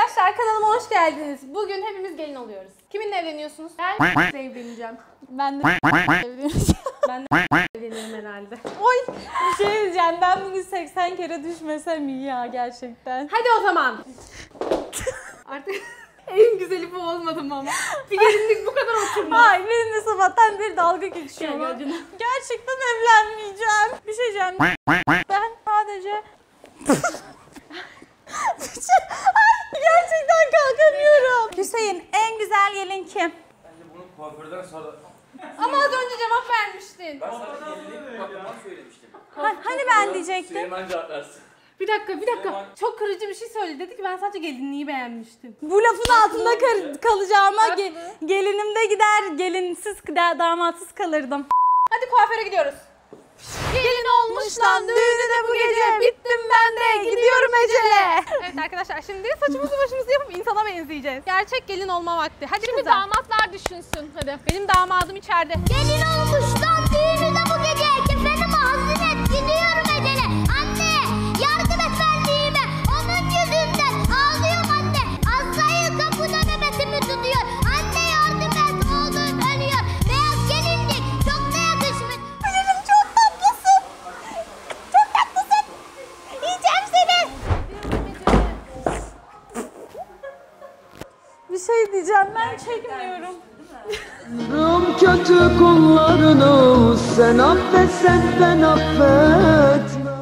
Arkadaşlar kanalıma hoş geldiniz. Bugün hepimiz gelin oluyoruz. Kiminle evleniyorsunuz? Ben evleneceğim. Ben de evleneceğim. Ben de evlenirim herhalde. Oy, bir şey diyeceğim. Ben bugün 80 kere düşmesem iyi ya gerçekten. Hadi o zaman. Artık en güzeli bu olmadım ama. Bir gelinlik bu kadar oturmaz. Hayır, benimle sabahtan bir dalga geçiyor. Gerçekten evlenmeyeceğim. Bir şey diyeceğim. Ben sadece... Gerçekten kalkamıyorum. Hüseyin, en güzel gelin kim? Bence bunu kuaförden sonra... Ama az önce cevap vermiştin. Ben sana gelinlik bakımdan söylemiştim. Hani ben diyecektim. Süleyman cevap versin. Bir dakika. Çok kırıcı bir şey söyledi. Dedi ki ben sadece gelinliği beğenmiştim. Bu lafın altında kalacağıma gelinimde gider, gelinsiz damatsız kalırdım. Hadi kuaföre gidiyoruz. Gelin olmuş lan düğünü de bu gece, bittim ben de gidiyorum ecele. Evet arkadaşlar, şimdi saçımızı başımızı yapıp insana benzeyeceğiz. Gerçek gelin olma vakti. Hadi şimdi kızlar. Damatlar düşünsün hadi. Benim damadım içeride. Gelin olmuş lan düğünü de bu gece, kefenimi hazır et gidiyorum ecele. Anne yardım et benliğime, onun yüzünden ağlıyorum anne. Azrail kapıda nöbetimi tutuyor. Anne yardım et, oğlum ölüyor. Beyaz gelinlik çok da yakışmış. Anneciğim çok tatlısın. Çok tatlısın. Yiyeceğim seni. Bir şey diyeceğim, ben çekmiyorum. Kötü kullarını sen affetsen ben affetmem.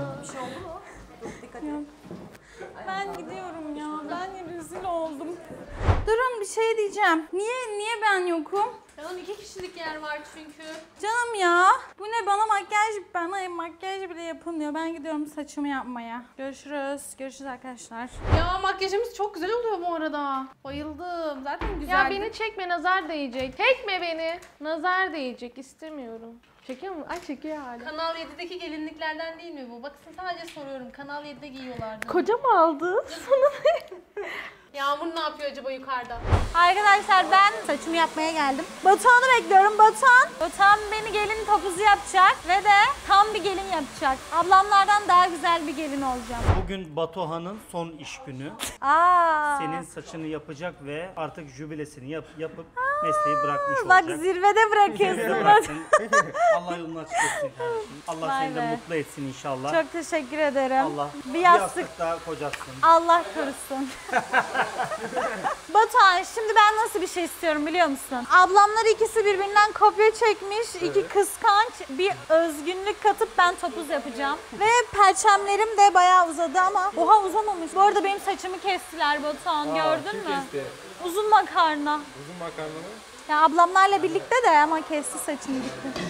Ben gidiyorum ya, ben rezil oldum. Durun, bir şey diyeceğim. Niye ben yokum? Canım 2 kişilik yer var çünkü. Canım ya, bu ne, bana makyaj bile yapılmıyor. Ben gidiyorum saçımı yapmaya. Görüşürüz arkadaşlar. Ya makyajımız çok güzel oluyor bu arada. Bayıldım. Zaten güzeldi. Ya beni çekme, nazar değecek. Çekme beni. Nazar değecek, istemiyorum. Çekiyor mu? Ay çekiyor hala. Kanal 7'deki gelinliklerden değil mi bu? Bakın sadece soruyorum. Kanal 7'de giyiyorlardı. Kocam aldı. Sana Yağmur ne yapıyor acaba yukarıda? Arkadaşlar ben saçımı yapmaya geldim. Batuhan'ı bekliyorum. Batuhan beni gelin topuzu yapacak ve de tam bir gelin yapacak. Ablamlardan daha güzel bir gelin olacağım. Bugün Batuhan'ın son iş günü. Aa. Senin saçını yapacak ve artık jübilesini yapıp mesleği bırakmış Bak olacak. zirvede bırakıyorsun. Bıraksın. Allah yolunu açık etsin kardeşim. Allah Vay seni de be. mutlu etsin inşallah. Çok teşekkür ederim. Allah bir yastık daha kocatsın. Allah korusun. Batuhan, şimdi ben nasıl bir şey istiyorum biliyor musun? Ablamlar ikisi birbirinden kopya çekmiş. İki kıskanç, bir özgünlük katıp ben topuz yapacağım. Ve perçemlerim de bayağı uzadı ama oha uzamamış. Bu arada benim saçımı kestiler Batuhan, gördün mü? Kesti. Uzun makarna. Uzun makarna mı? Ya ablamlarla birlikte de ama kesti saçımı gitti.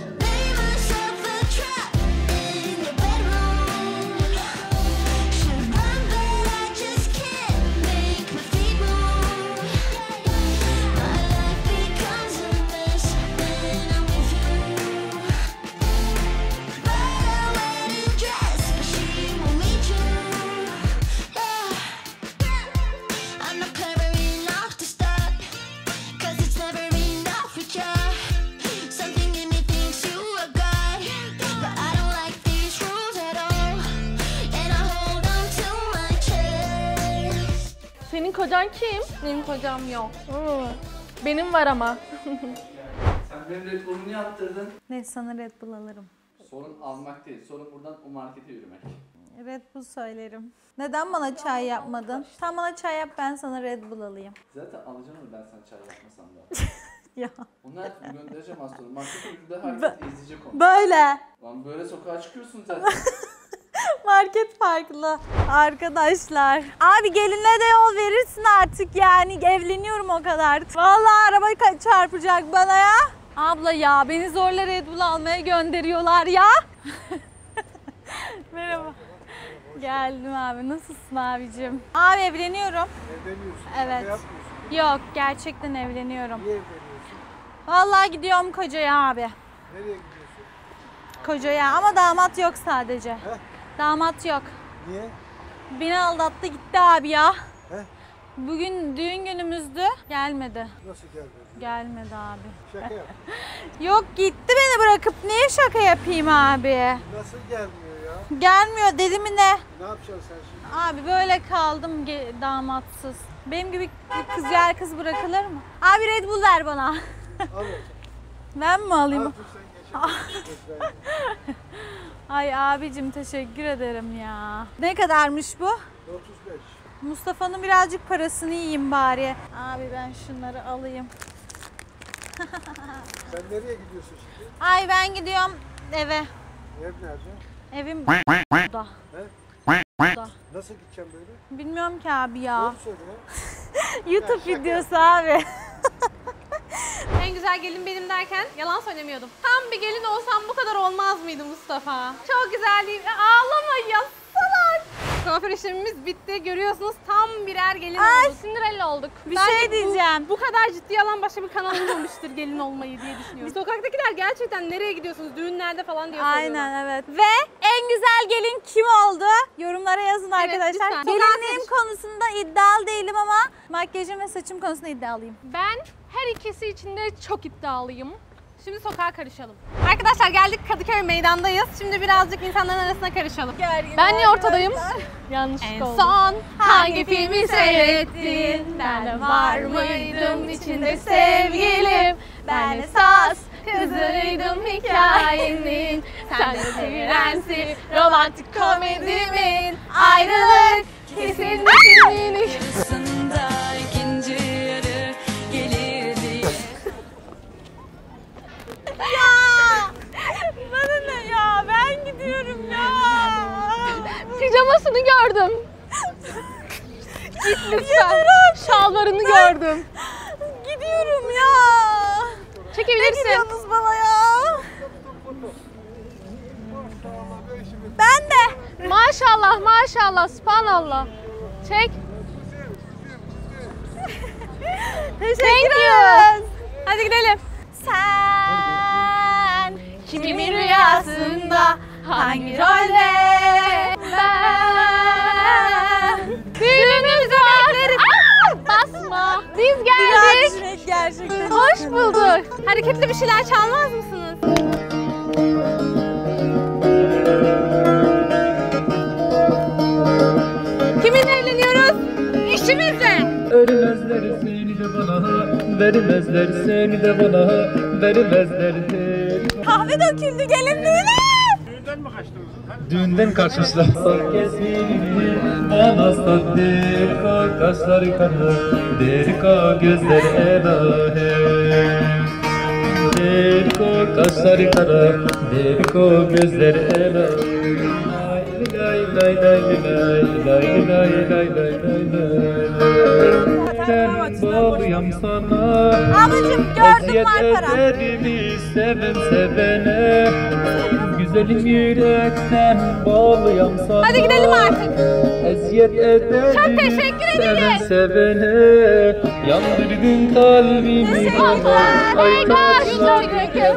Senin kocan kim? Benim kocam yok. Benim var ama. Sen benim Red Bull'u niye attırdın? Ne, sana Red Bull alırım. Sorun almak değil, sorun buradan o markete yürümek. Red Bull söylerim. Neden bana çay yapmadın? Sen bana çay yap, ben sana Red Bull alayım. Zaten alacağım onu ben sana çay yapmasam da. Ya. Onu her türlü göndereceğim az sonra. Markete yürüdüğünde herkes izleyecek onu. Böyle. Lan böyle sokağa çıkıyorsun zaten. Market farklı. Arkadaşlar. Abi geline de yol verirsin artık yani. Evleniyorum o kadar. Vallahi araba çarpacak bana ya. Abla ya, beni zorla Red Bull almaya gönderiyorlar ya. Merhaba. Geldim abi. Nasılsın abicim? Abi evleniyorum. Evleniyorsun. Evet. Yapmıyorsun. Yok, gerçekten evleniyorum. Niye evleniyorsun? Vallahi gidiyorum kocaya abi. Nereye gidiyorsun? Kocaya ama damat yok sadece. Damat yok. Niye? Beni aldattı gitti abi ya. He? Bugün düğün günümüzdü. Gelmedi. Nasıl geldin? Gelmedi abi. Şaka yap. Yok, gitti beni bırakıp niye şaka yapayım abi? Nasıl gelmiyor ya. Gelmiyor dedi mi ne? Ne yapacaksın sen şimdi? Abi böyle kaldım damatsız. Benim gibi güzel kız bırakılır mı? Abi Red Bull ver bana. Al bakalım. Ben mi alayım? Al tut sen geç. Geç ben. Ay abicim teşekkür ederim ya. Ne kadarmış bu? 35. Mustafa'nın birazcık parasını yiyeyim bari. Abi ben şunları alayım. Sen nereye gidiyorsun şimdi? Ay ben gidiyorum eve. Ev nerede? Evim burada. Burada. Nasıl gideceğim böyle? Bilmiyorum ki abi ya. Doğru söyle ya. YouTube videosu abi. En güzel gelin benim derken yalan söylemiyordum. Tam bir gelin olsam bu kadar olmaz mıydı Mustafa? Çok güzel değil. Ağlama ya salak. Kuaför işlemimiz bitti. Görüyorsunuz tam birer gelin olduk. Cinderella olduk. Bir Bence şey diyeceğim. Bu kadar ciddi alan başka bir kanal olmamıştır gelin olmayı diye düşünüyorum. Sokaktakiler gerçekten nereye gidiyorsunuz? Düğünlerde falan diye soruyorlar. Aynen evet. Ve en güzel gelin kim oldu? Yorumlara yazın arkadaşlar. lütfen. Gelinliğim konusunda iddialı değilim ama makyajım ve saçım konusunda iddialıyım. Ben her ikisi için de çok iddialıyım. Şimdi sokağa karışalım. Arkadaşlar geldik Kadıköy meydandayız. Şimdi birazcık insanların arasına karışalım. Ben niye ortadayım? En Yanlışlıkla oldu. son hangi filmi seyrettin? Ben de var mıydım içinde sevgilim? Ben esas kızıydım hikayenin. Sen de prensi romantik komedimin. Ayrılık kesin senin. Bana ne ya? Ben gidiyorum ya. Pijamasını gördüm. Git lütfen. Şalvarını gördüm. Gidiyorum ya. Ne Çekebilirsin. gidiyorsunuz bana ya? Ben de. Maşallah maşallah subhanallah. Çek. Teşekkür ederiz. Hadi gidelim. Sen Kimin rüyasında hangi rolde? Ben. Düğünümüz var. Basma. Biz geldik. gerçekten. Hoş bulduk. Hareketli bir şeyler çalmaz mısınız? Kiminle evleniyoruz? Eşimizle. Vermezler seni de bana, vermezler seni de bana, vermezler seni. Kahve döküldü gelinliğine. Düğünden kaçmışlar. Sar kesmini, bana sat derko, kaşları kana, derko gözler elahem. Derko kaşları kana, derko gözler elahem. Lay lay lay lay lay lay lay lay lay. Ben bağlıyam sana. Ablacığım gördüm Eziyet var para. ederimi seven sevene. Güzelim yürekten bağlıyam sana. Hadi gidelim artık. Eziyet ederimi Çok teşekkür seven ederiz. sevene. Yandırdın kalbimi bana. Ay kaşlar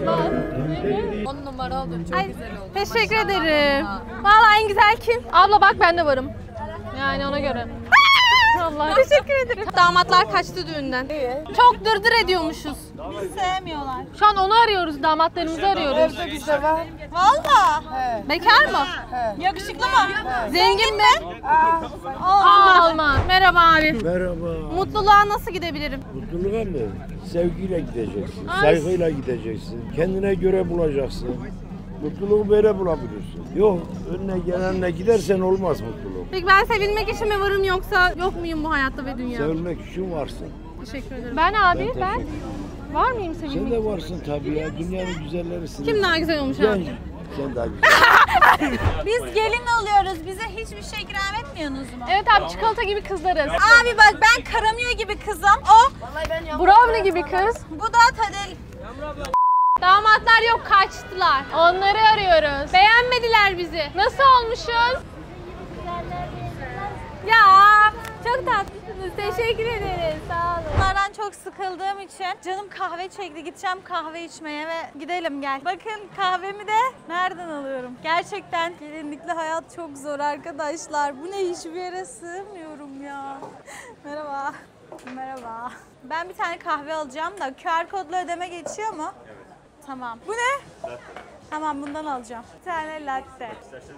Ay, teşekkür ederim. Vallahi en güzel kim? Abla bak ben de varım. Yani ona göre. Allah. Teşekkür ederim. Damatlar kaçtı düğünden. Çok dırdır ediyormuşuz. Sevmiyorlar. Şu an onu arıyoruz. Damatlarımızı arıyoruz. Valla. Bekar mı? Yakışıklı mı? Zengin mi? Alman. Merhaba abi. Merhaba. Mutluluğa nasıl gidebilirim? Mutluluğa mı? Sevgiyle gideceksin, saygıyla gideceksin, kendine göre bulacaksın. Mutluluğu böyle bulabilirsin. Yok, önüne gelenle gidersen olmaz mutluluk. Peki ben sevilmek için mi varım yoksa yok muyum bu hayatta ve dünyada? Sevilmek için varsın. Teşekkür ederim. Ben abi teşekkür ben. Var mıyım Sen sevilmek? de varsın tabii ya, dünyanın güzellerisin. Kim daha güzel olmuş Sen, abi? sen daha güzel. Biz gelin oluyoruz. Bize hiçbir şey ikram etmiyorsunuz mu? Evet abi çikolata gibi kızlarız. Abi bak ben karamıyor gibi kızım. O. Brownie gibi kız. Bu da Tadel. Damatlar yok kaçtılar. Onları arıyoruz. Beğenmediler bizi. Nasıl olmuşuz? Ya çok tatlısınız. Teşekkür ederiz. Sağ olun. Bunlardan çok sıkıldığım için canım kahve çekti. Gideceğim kahve içmeye ve gidelim gel. Bakın kahvemi de nereden alıyorum? Gerçekten gelinlikli hayat çok zor arkadaşlar. Bu ne, hiçbir yere sığmıyorum ya. Merhaba. Merhaba. Ben bir tane kahve alacağım da QR kodla ödeme geçiyor mu? Evet. Tamam. Bu ne? Tamam bundan alacağım. Bir tane latte.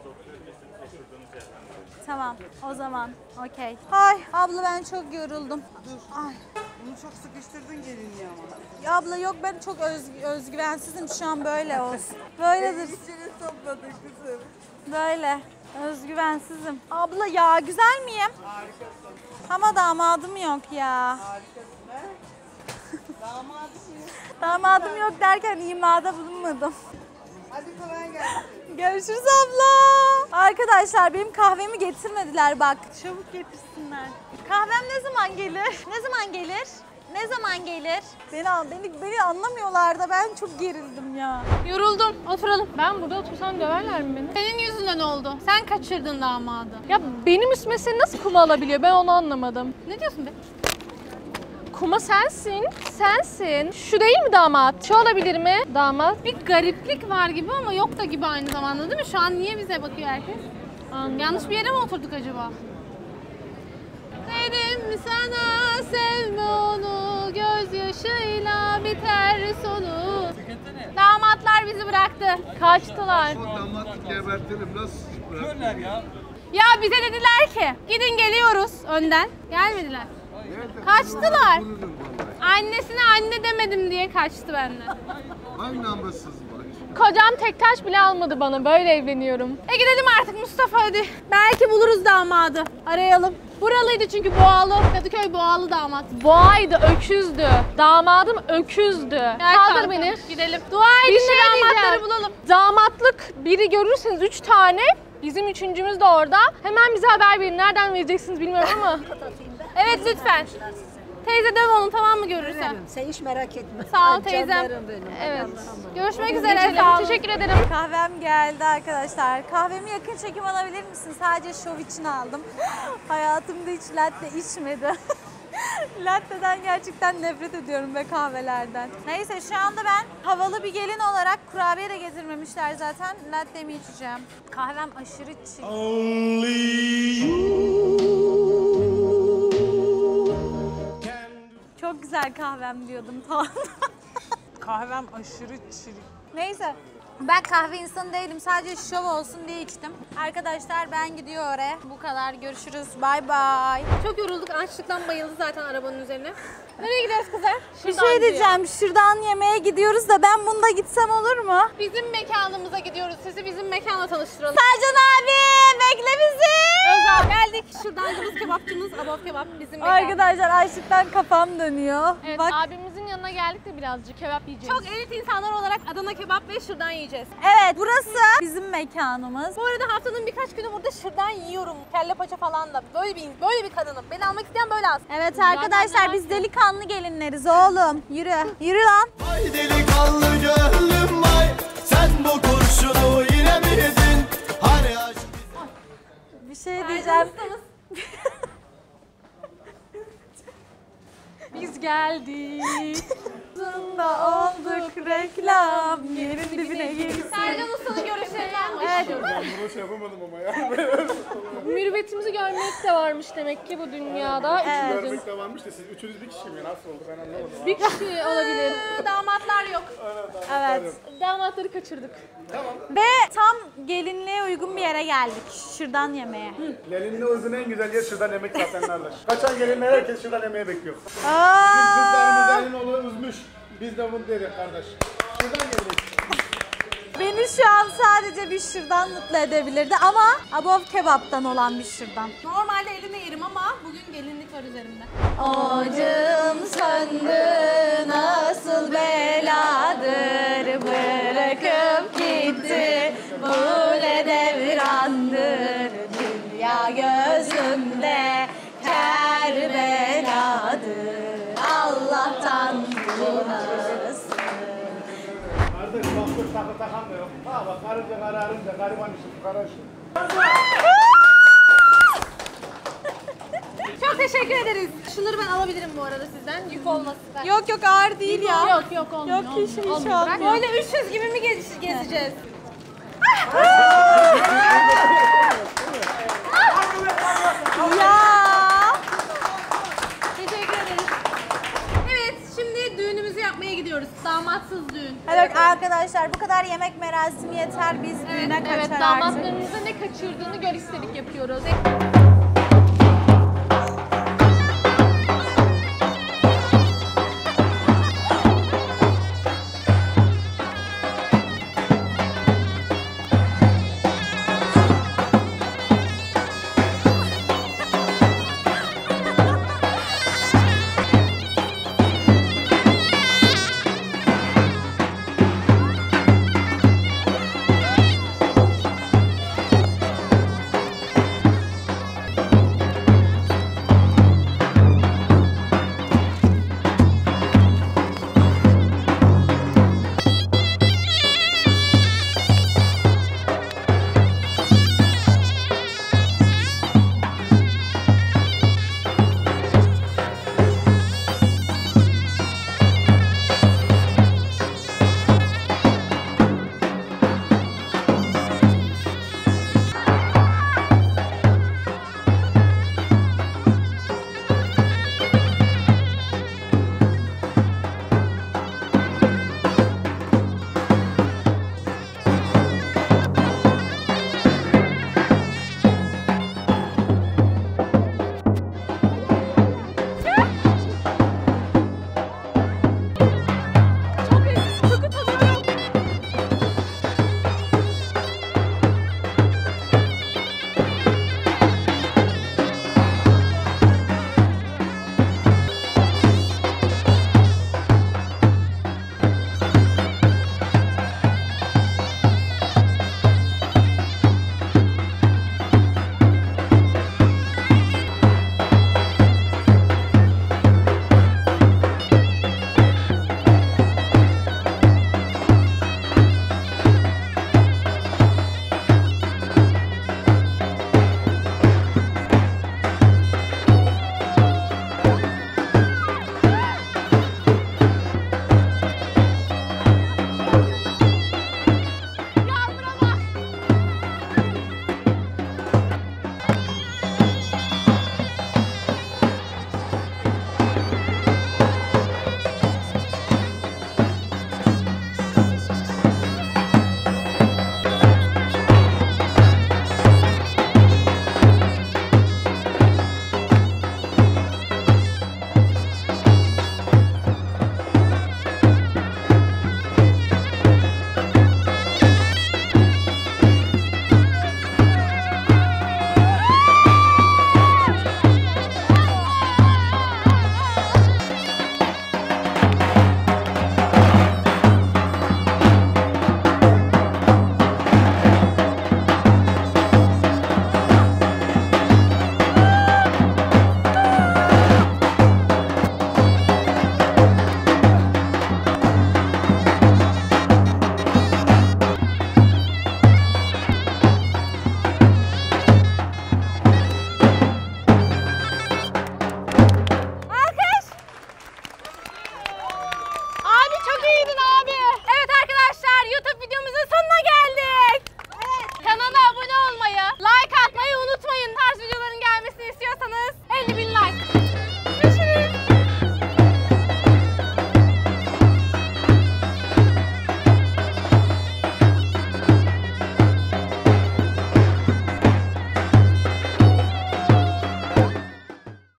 Tamam o zaman okey. Ay abla ben çok yoruldum. Ay. Bunu çok sıkıştırdın gelinliği ama. Ya abla yok ben çok özgüvensizim şu an böyle olsun. Böyledir. İçini topladın kızım. Böyle özgüvensizim. Abla ya güzel miyim? Harikasın. Ama damadım yok ya. Harikasın ha? Damadım yok. Damadım yok derken imada bulunmadım. Hadi kolay gelsin. Görüşürüz abla. Arkadaşlar benim kahvemi getirmediler bak. Çabuk getirsinler. Kahvem ne zaman gelir? Ne zaman gelir? Ne zaman gelir? Beni anlamıyorlar da ben çok gerildim ya. Yoruldum. Oturalım. Ben burada otursam döverler mi beni? Senin yüzünden oldu. Sen kaçırdın damadı. Ya benim üstüme seni nasıl kuma alabiliyor? Ben onu anlamadım. Ne diyorsun be? Kuma sensin. Sensin. Şu değil mi damat? Şu olabilir mi damat? Bir gariplik var gibi ama yok da gibi aynı zamanda değil mi? Şu an niye bize bakıyor herkes? Yanlış bir yere mi oturduk acaba? Dedim mi sana sevme onu, gözyaşıyla biter sonu. Damatlar bizi bıraktı. Kaçtılar. Damatlık gebertirim nasıl? Körler ya. Ya bize dediler ki gidin geliyoruz önden. Gelmediler. Kaçtılar. Annesine anne demedim diye kaçtı benden. Hangi namussuz var? Kocam tek taş bile almadı bana. Böyle evleniyorum. Gidelim artık Mustafa hadi. Belki buluruz damadı. Arayalım. Buralıydı çünkü Boğalı. Kadıköy Boğalı damat. Boğaydı, öküzdü. Damadım öküzdü. Gel Kaldır kanka, beni. Gidelim. Dua edin Bir şey damatları diyeceğim. bulalım. Damatlık biri görürseniz 3 tane. Bizim üçüncümüz de orada. Hemen bize haber verin. Nereden vereceksiniz bilmiyorum ama. Evet lütfen. Teyze döv onu tamam mı görürsen? Sen hiç merak etme. Sağ ol teyzem. Evet. Görüşmek üzere. Sağ olun. Teşekkür ederim. Kahvem geldi arkadaşlar. Kahvemi yakın çekim alabilir misin? Sadece şov için aldım. Hayatımda hiç latte içmedim. Latte'den gerçekten nefret ediyorum ve kahvelerden. Neyse şu anda ben havalı bir gelin olarak kurabiye de getirmemişler zaten. Latte'mi içeceğim. Kahvem aşırı chill. Çok güzel kahvem diyordum tamam. Kahvem aşırı çirik. Neyse. Ben kahve insanı değilim. Sadece şov olsun diye içtim. Arkadaşlar ben gidiyor oraya. Bu kadar. Görüşürüz. Bay bay. Çok yorulduk. Açlıktan bayıldı zaten arabanın üzerine. Nereye gidiyoruz kızlar? Bir Şuradan şey gidiyor. diyeceğim. Şuradan yemeğe gidiyoruz da ben bunda gitsem olur mu? Bizim mekanımıza gidiyoruz. Sizi bizim mekanla tanıştıralım. Sercan abi bekle bizi. Özel geldik. Şırdancımız, kebapçımız, Abov Kebap bizim mekan. Arkadaşlar açlıktan kafam dönüyor. Evet, Bak. abimizin yanına geldik de birazcık kebap yiyeceğiz. Çok elit insanlar olarak Adana kebap ve şırdan yiyeceğiz. Evet burası bizim mekanımız. Bu arada haftanın birkaç günü burada şırdan yiyorum. Kelle paça falan da. Böyle bir kadınım. Beni almak isteyen böyle alsın. Evet arkadaşlar biz delikanlı gelinleriz oğlum. Yürü. Yürü lan. Ay delikanlı gönlüm vay, sen bu kurşunu yine mi yedin? Hani aşk... Bir şey diyeceğim. Biz geldik. Aslında olduk reklam. Yerin dibine girsin. Sercan Usta'nın görüşlerini almak Evet. istiyorum. Bunu şey yapamadım ama ya. Mürüvvetimizi görmek de varmış demek ki bu dünyada. Evet. Görmek de varmış da siz üçünüz bir kişi mi? Nasıl oldu ben anlamadım. Bir kişi olabilir. Damatlar yok. Evet. Damatları kaçırdık. Ve tam gelinliğe uygun bir yere geldik. Şırdan yemeye. Gelinliğe uygun en güzel yer şuradan yemek zaten kardeş. Kaçan gelinler herkes şuradan yemeğe bekliyor. Aa! Kızlarımız elin oğlu üzmüş. Biz de bunu dedik kardeş. Şuradan gelinlik. Beni şu an sadece bir şırdan mutlu edebilirdi ama Abov Kebap'tan olan bir şırdan. Normalde eline yerim ama bugün gelinlik var üzerimde. Ocağım söndü nasıl beladır bırakıp gitti bu ne devrandır dünya gözümde kâr beladır Allah'tan bulunasın. Kardeş baktık takı takan da yok. Ha bak karınca kararınca gariban işim karışım. Çok teşekkür ederiz. Şunları ben alabilirim bu arada sizden. Yük olmasın. Yok yok ağır değil ya. Yok olmuyor. Yok hiç olmuyor. olmuyor. Böyle 300 gibi mi gezeceğiz? Ya. Teşekkür ederiz. Evet şimdi düğünümüzü yapmaya gidiyoruz. gidiyoruz. Damatsız düğün. Evet arkadaşlar bu kadar yemek merasimi yeter. Biz düğüne kaçar Evet, artık. damatlarımıza ne kaçırdığını gör istedik yapıyoruz.